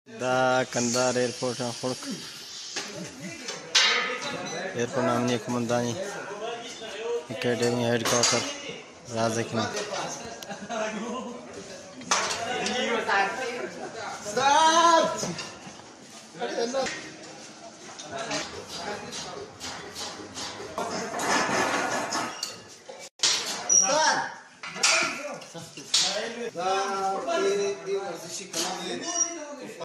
دا کندهار एयरपोर्ट خلق एयरपोर्ट امنیه قماندانی اکیډمي هیډ کوارټر رازکنه دا ورزشي کلام دی